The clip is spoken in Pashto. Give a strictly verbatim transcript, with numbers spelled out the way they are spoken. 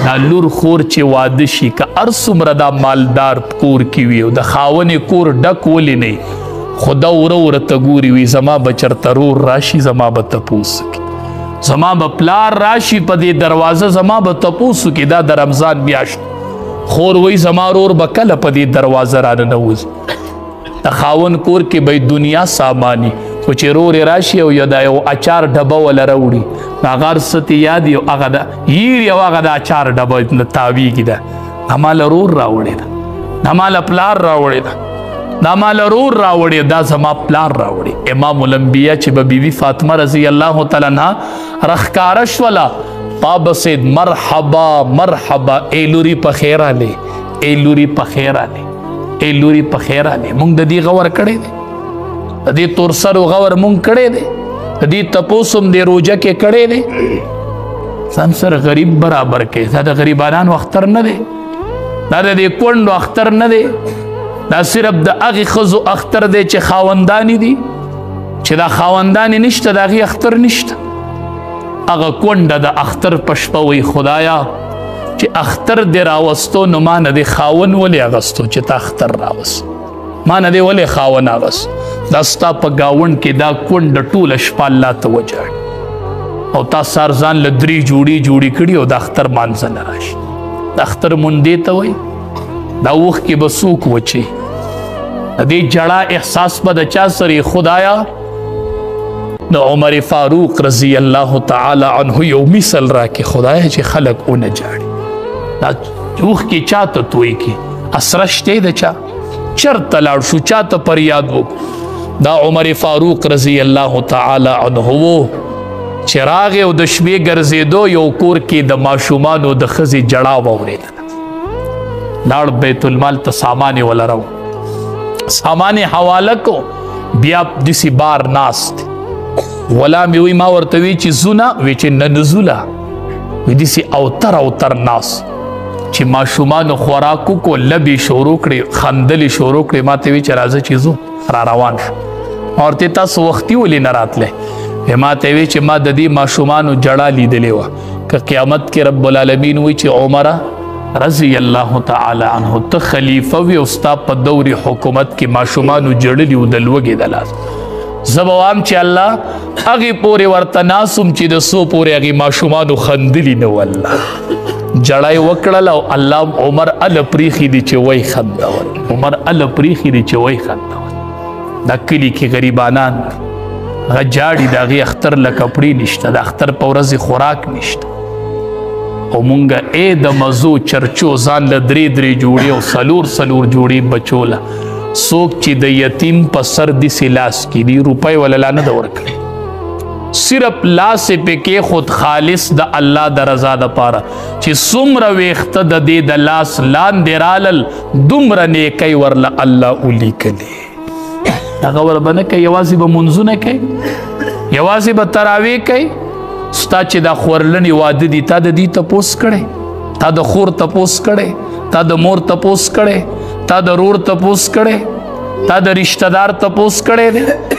دا لور خور چې واده شي که هر څومره دا مالدار کور کې وي او د خاونې کور ډک ولې نه خو دا وره وره ته ګوري وي زما به چېرته رور راشي زما به تپوس کړي زما به پلار راشي په دې دروازه زما به تپوس وکړي دا د رمضان میاشت خور وی زما رور به کله په دې دروازه راننوځي د خاون کور کې به دنیا ساماني خو چې رورې راشي او یا د یو اچار ډبه وله راوړي نو هغه هر څه ته یاد یو هغه د هیر یو هغه د اچار ډبه تاویږي ده دا ماله رور راوړې ده دا ماله پلار راوړې ده دا ماله رور راوړې دا زما پلار راوړې امام الانبیا چې به بیبي فاطمه رضی الله تعالی عنها رخکاره شوله پا بسید مرحبا مرحبا ای لوري په خیر راغلې ای لوري په خیر راغلې ای لوري په خیر راغلې مونږ د دې غور کړی دی د دې تور سر غور مونږ کړی دی د دې تپوس هم دې روژه کې کړی دی ځان سره غریب برابر کې دا د غریبانانو اختر نه دی دا د دې کونډو اختر نه دی دا صرف د هغې ښځو اختر دی چې خاوندانې دي چې دا خاوندانې نشته د هغې اختر نشته هغه کونډه د اختر په شپه وی خدایا چې اختر دې راوستو نو ما نه دې خاون ولې اغستو چې تا اختر راوست ما نه دې ولې خاون اغست دا ستا په ګاونډ کې دا کونډه ټوله شپه الله ته وجاړي او تا سار ځان له درې جوړې جوړې کړي او د اختر مانځه نه راشي د اختر مونډې ته وایي دا اوښ کې به څوک وچي د دې جړه احساس به د چا سره خدایا د عمر فاروق رضی الله تعالی عنه یو مثل راکې خدایا چې خلک ونه جاړي دا اوښ کې چا ته توی کې اسره شته د چا چرته لاړ شو چا ته پر یاد وکړو دا عمر فاروق رضی الله تعالی عنه و چې راغی او د شپې ګرځېدو یو کور کې د ماشومانو د ښځې جړا واورېدله لاړ بیت المال ته سامان یې ولرو سامان یې حواله کو بیا داسې بار ناست ولا مې وی ما ورته وی چې ځو نه وی چې نه نه ځو لا وی داسې اوتر اوتر ناست چې ماشومانو خوراک وکړو لبې شروع کړې خندلې شروع کړې ما ته وی چې راځه چې ځو را روان شو ما ورته تاسو وختي ولې نه راتلی ما ته وی چې ما د دې ماشومانو جړه لیدلې وه که قیامت کې رب العالمین وی چې عمره رضی الله تعالی عنه ته خلیفه وی او ستا په دور حکومت کې ماشومانو جړلي و د لوږې د لاس زه به وایم چې الله هغې پورې ورته ناسم چې د څو پورې هغې ماشومانو خندلي نه و الله جړای وکړل او الله عمر ال پریخي دي چې وای خندول عمر ال پریخي دي چې وای خندول دا کلی کې غریبانان غجاړي د هغې اختر له کپړې نشته د اختر په ورځې خوراک نشته او مونږ ای د مزو چرچو ځان له درې درې جوړې او څلور څلور جوړې بچو له څوک چې د یتیم په سر داسې لاس کې دي روپۍ ولا لا نه ده ورکړې صرف لاس په کې خود خالص د الله د رضا دپاره چې څومره ویښته د دې د لاس لاندې رالل دومره نیکۍ ورله الله ولیکلې هغه وربه نه کوي یوازې به منځونه کوي یوازې به تراویح کوي ستا چې دا خورلنې واده دي تا د دې تپوس کړی تا د خور تپوس کړی تا د مور تپوس کړی تا د رور تپوس کړی تا د رشته دار تپوس کړی دی